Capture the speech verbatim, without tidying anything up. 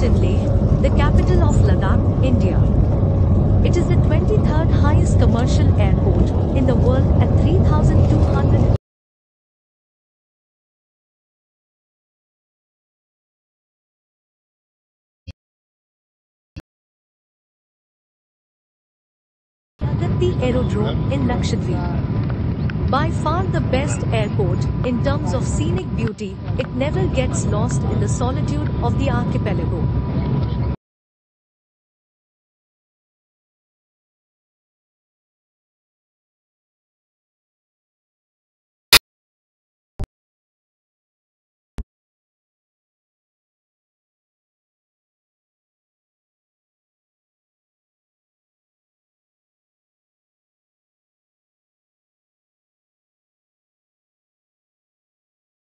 Airport in Leh, the capital of Ladakh, India. It is the twenty-third highest commercial airport in the world at three thousand two hundred Agatti Aerodrome in Lakshadweep. By far the best airport in terms of scenic beauty, it never gets lost in the solitude of the archipelago.